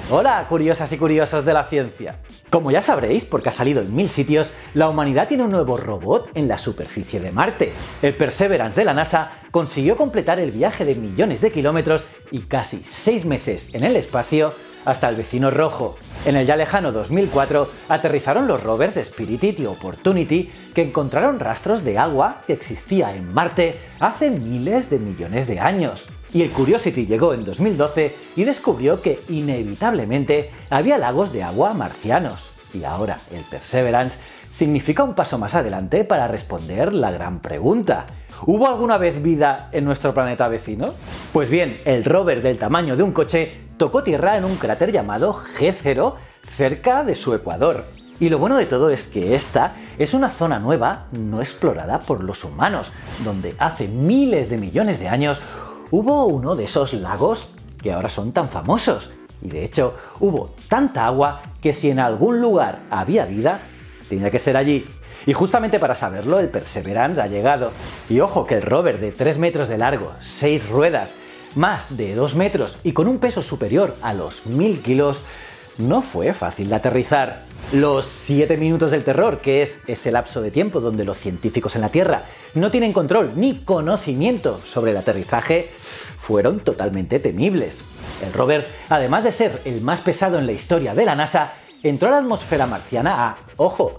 Hola, curiosas y curiosos de la ciencia. Como ya sabréis, porque ha salido en 1000 sitios, la humanidad tiene un nuevo robot en la superficie de Marte. El Perseverance de la NASA consiguió completar el viaje de millones de kilómetros y casi 6 meses en el espacio hasta el vecino rojo. En el ya lejano 2004 aterrizaron los rovers Spirit y Opportunity, que encontraron rastros de agua que existía en Marte hace miles de millones de años. Y el Curiosity llegó en 2012 y descubrió que inevitablemente había lagos de agua marcianos. Y ahora el Perseverance significa un paso más adelante para responder la gran pregunta: ¿hubo alguna vez vida en nuestro planeta vecino? Pues bien, el rover del tamaño de un coche tocó tierra en un cráter llamado G0 cerca de su ecuador. Y lo bueno de todo es que esta es una zona nueva no explorada por los humanos, donde hace miles de millones de años hubo uno de esos lagos que ahora son tan famosos. Y de hecho, hubo tanta agua que si en algún lugar había vida, tenía que ser allí. Y justamente para saberlo, el Perseverance ha llegado. Y ojo que el rover de 3 metros de largo, 6 ruedas, más de 2 metros y con un peso superior a los 1000 kilos, no fue fácil de aterrizar. Los 7 minutos del terror, que es ese lapso de tiempo donde los científicos en la Tierra no tienen control ni conocimiento sobre el aterrizaje, fueron totalmente temibles. El rover, además de ser el más pesado en la historia de la NASA, entró a la atmósfera marciana a, ojo,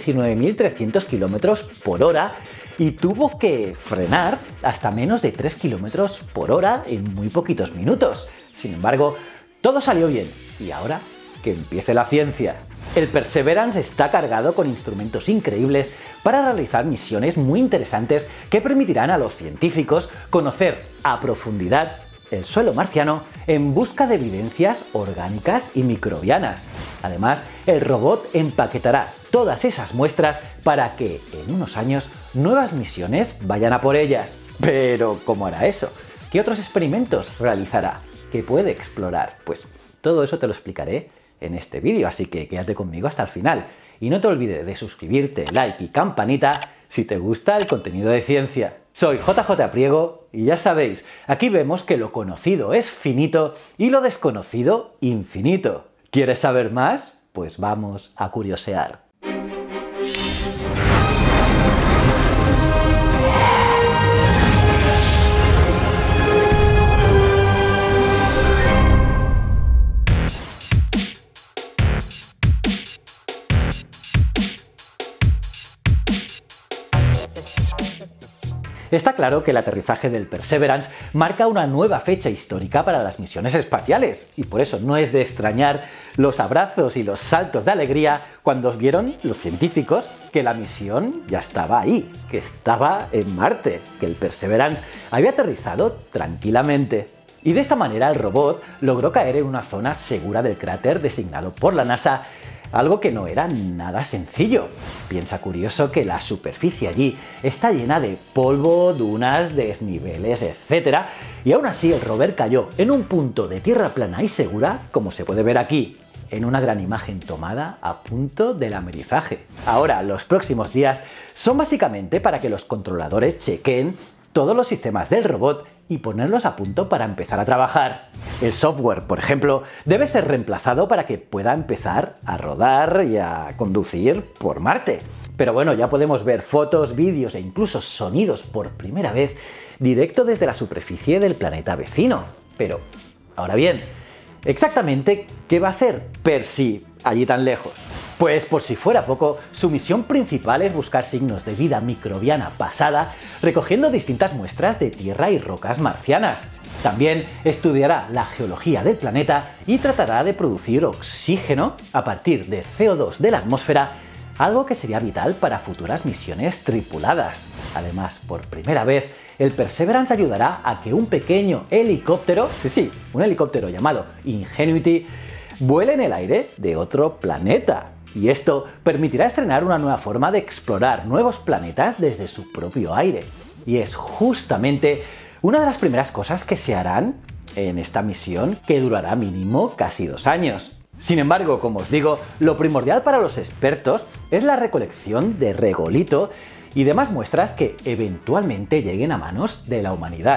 19.300 km por hora y tuvo que frenar hasta menos de 3 km por hora en muy poquitos minutos. Sin embargo, todo salió bien y ahora que empiece la ciencia. El Perseverance está cargado con instrumentos increíbles para realizar misiones muy interesantes que permitirán a los científicos conocer a profundidad el suelo marciano en busca de evidencias orgánicas y microbianas. Además, el robot empaquetará todas esas muestras para que en unos años nuevas misiones vayan a por ellas. Pero, ¿cómo hará eso? ¿Qué otros experimentos realizará? ¿Qué puede explorar? Pues todo eso te lo explicaré en este vídeo, así que quédate conmigo hasta el final. Y no te olvides de suscribirte, like y campanita si te gusta el contenido de ciencia. Soy JJ Priego y ya sabéis, aquí vemos que lo conocido es finito y lo desconocido infinito. ¿Quieres saber más? Pues vamos a curiosear. Está claro que el aterrizaje del Perseverance marca una nueva fecha histórica para las misiones espaciales, y por eso no es de extrañar los abrazos y los saltos de alegría cuando vieron los científicos que la misión ya estaba ahí, que estaba en Marte, que el Perseverance había aterrizado tranquilamente. Y de esta manera el robot logró caer en una zona segura del cráter designado por la NASA, algo que no era nada sencillo. Piensa curioso que la superficie allí está llena de polvo, dunas, desniveles, etc. Y aún así el rover cayó en un punto de tierra plana y segura, como se puede ver aquí, en una gran imagen tomada a punto del amerizaje. Ahora, los próximos días son básicamente para que los controladores chequeen todos los sistemas del robot y ponerlos a punto para empezar a trabajar. El software, por ejemplo, debe ser reemplazado para que pueda empezar a rodar y a conducir por Marte. Pero bueno, ya podemos ver fotos, vídeos e incluso sonidos por primera vez directo desde la superficie del planeta vecino. Pero, ahora bien, exactamente ¿qué va a hacer Percy allí tan lejos? Pues por si fuera poco, su misión principal es buscar signos de vida microbiana pasada, recogiendo distintas muestras de tierra y rocas marcianas. También estudiará la geología del planeta y tratará de producir oxígeno a partir de CO2 de la atmósfera, algo que sería vital para futuras misiones tripuladas. Además, por primera vez, el Perseverance ayudará a que un pequeño helicóptero, un helicóptero llamado Ingenuity, vuele en el aire de otro planeta. Y esto permitirá estrenar una nueva forma de explorar nuevos planetas desde su propio aire. Y es justamente una de las primeras cosas que se harán en esta misión, que durará mínimo casi 2 años. Sin embargo, como os digo, lo primordial para los expertos es la recolección de regolito y demás muestras que eventualmente lleguen a manos de la humanidad.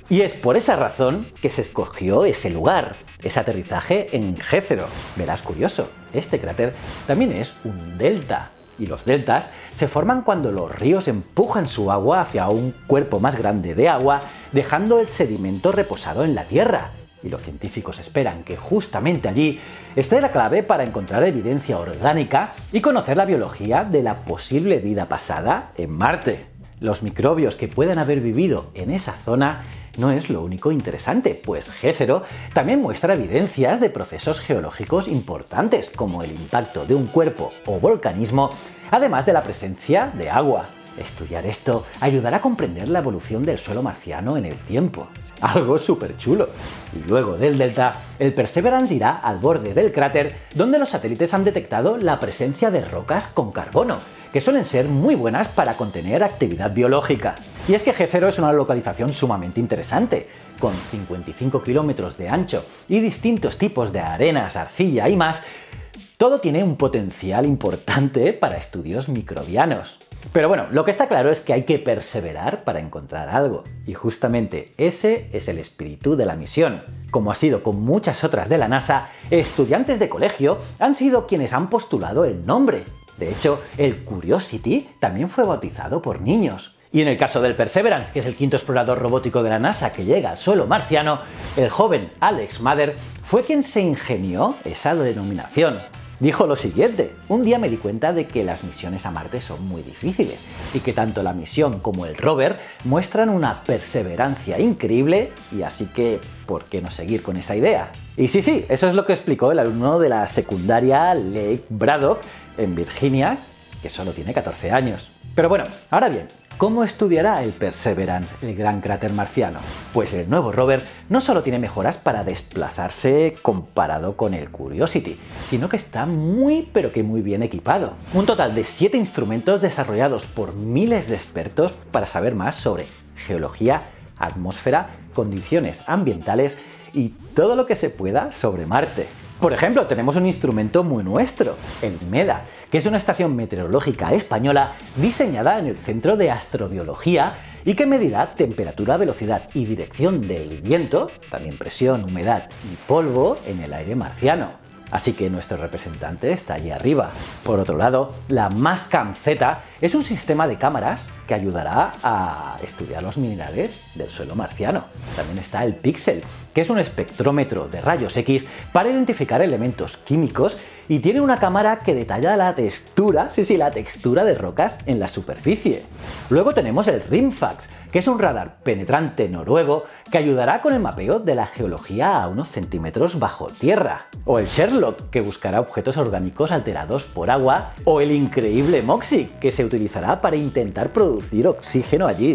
Y es por esa razón que se escogió ese lugar, ese aterrizaje en Jezero. Verás curioso, este cráter también es un delta. Y los deltas se forman cuando los ríos empujan su agua hacia un cuerpo más grande de agua, dejando el sedimento reposado en la tierra. Y los científicos esperan que justamente allí esté la clave para encontrar evidencia orgánica y conocer la biología de la posible vida pasada en Marte. Los microbios que puedan haber vivido en esa zona no es lo único interesante, pues Jezero también muestra evidencias de procesos geológicos importantes, como el impacto de un cuerpo o volcanismo, además de la presencia de agua. Estudiar esto ayudará a comprender la evolución del suelo marciano en el tiempo. Algo súper chulo. Y luego del delta, el Perseverance irá al borde del cráter, donde los satélites han detectado la presencia de rocas con carbono, que suelen ser muy buenas para contener actividad biológica. Y es que Jezero es una localización sumamente interesante, con 55 kilómetros de ancho y distintos tipos de arenas, arcilla y más. Todo tiene un potencial importante para estudios microbianos. Pero bueno, lo que está claro es que hay que perseverar para encontrar algo. Y justamente ese es el espíritu de la misión. Como ha sido con muchas otras de la NASA, estudiantes de colegio han sido quienes han postulado el nombre. De hecho, el Curiosity también fue bautizado por niños. Y en el caso del Perseverance, que es el quinto explorador robótico de la NASA que llega al suelo marciano, el joven Alex Mather fue quien se ingenió esa denominación. Dijo lo siguiente: un día me di cuenta de que las misiones a Marte son muy difíciles y que tanto la misión como el rover muestran una perseverancia increíble, y así que, ¿por qué no seguir con esa idea? Y sí, eso es lo que explicó el alumno de la secundaria Lake Braddock en Virginia, que solo tiene 14 años. Pero bueno, ahora bien, ¿cómo estudiará el Perseverance el gran cráter marciano? Pues el nuevo rover no solo tiene mejoras para desplazarse comparado con el Curiosity, sino que está muy bien equipado. Un total de 7 instrumentos desarrollados por miles de expertos para saber más sobre geología, atmósfera, condiciones ambientales y todo lo que se pueda sobre Marte. Por ejemplo, tenemos un instrumento muy nuestro, el MEDA, que es una estación meteorológica española diseñada en el Centro de Astrobiología y que medirá temperatura, velocidad y dirección del viento, también presión, humedad y polvo en el aire marciano. Así que nuestro representante está allí arriba. Por otro lado, la Mastcam Z es un sistema de cámaras que ayudará a estudiar los minerales del suelo marciano. También está el Pixel, que es un espectrómetro de rayos X para identificar elementos químicos y tiene una cámara que detalla la textura, la textura de rocas en la superficie. Luego tenemos el Rimfax, que es un radar penetrante noruego que ayudará con el mapeo de la geología a unos centímetros bajo tierra. O el Sherlock, que buscará objetos orgánicos alterados por agua. O el increíble Moxie, que se utilizará para intentar producir oxígeno allí,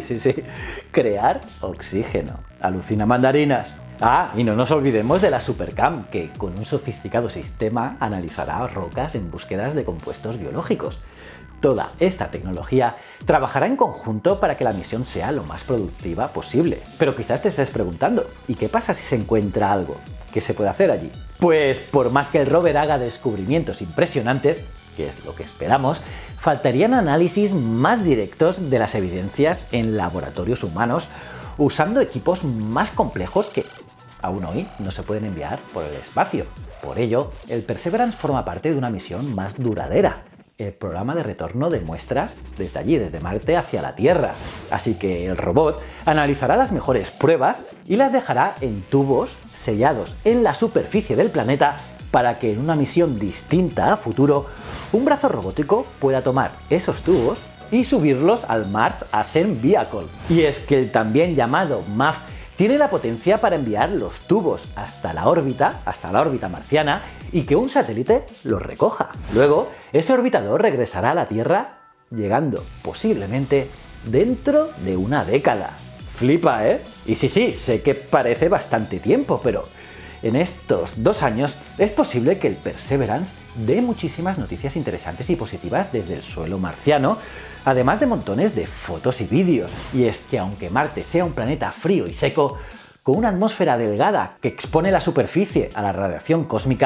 crear oxígeno. Alucina mandarinas. Ah, y no nos olvidemos de la Supercam, que con un sofisticado sistema analizará rocas en búsquedas de compuestos biológicos. Toda esta tecnología trabajará en conjunto para que la misión sea lo más productiva posible. Pero quizás te estés preguntando, ¿y qué pasa si se encuentra algo? ¿Qué se puede hacer allí? Pues por más que el rover haga descubrimientos impresionantes, que es lo que esperamos, faltarían análisis más directos de las evidencias en laboratorios humanos usando equipos más complejos que aún hoy no se pueden enviar por el espacio. Por ello, el Perseverance forma parte de una misión más duradera, el programa de retorno de muestras desde allí, desde Marte hacia la Tierra. Así que el robot analizará las mejores pruebas y las dejará en tubos sellados en la superficie del planeta para que en una misión distinta a futuro, un brazo robótico pueda tomar esos tubos y subirlos al Mars Ascent Vehicle. Y es que el también llamado MAF tiene la potencia para enviar los tubos hasta la órbita marciana y que un satélite los recoja. Luego, ese orbitador regresará a la Tierra, llegando posiblemente dentro de una década. Flipa, ¿eh? Y sí, sé que parece bastante tiempo, pero en estos 2 años es posible que el Perseverance dé muchísimas noticias interesantes y positivas desde el suelo marciano, además de montones de fotos y vídeos. Y es que aunque Marte sea un planeta frío y seco, con una atmósfera delgada que expone la superficie a la radiación cósmica,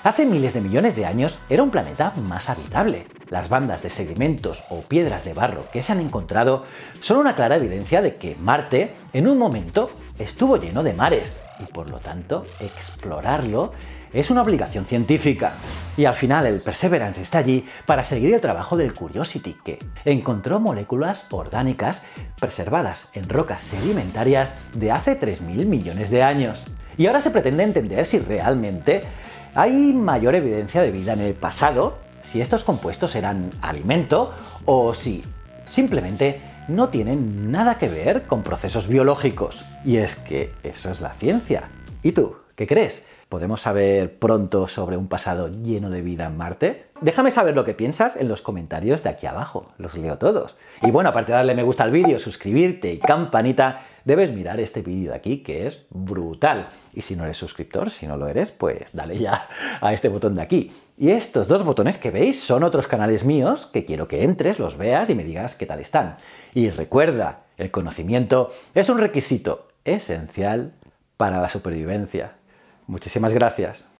Hace miles de millones de años era un planeta más habitable. Las bandas de sedimentos o piedras de barro que se han encontrado son una clara evidencia de que Marte en un momento estuvo lleno de mares y por lo tanto explorarlo es una obligación científica. Y al final el Perseverance está allí para seguir el trabajo del Curiosity, que encontró moléculas orgánicas preservadas en rocas sedimentarias de hace 3.000 millones de años. Y ahora se pretende entender si realmente hay mayor evidencia de vida en el pasado, si estos compuestos eran alimento o si simplemente no tienen nada que ver con procesos biológicos. Y es que eso es la ciencia. ¿Y tú? ¿Qué crees? ¿Podemos saber pronto sobre un pasado lleno de vida en Marte? Déjame saber lo que piensas en los comentarios de aquí abajo, los leo todos. Y bueno, aparte de darle me gusta al vídeo, suscribirte y campanita, debes mirar este vídeo de aquí que es brutal. Y si no eres suscriptor, si no lo eres, pues dale ya a este botón de aquí. Y estos dos botones que veis son otros canales míos que quiero que entres, los veas y me digas qué tal están. Y recuerda, el conocimiento es un requisito esencial para la supervivencia. Muchísimas gracias.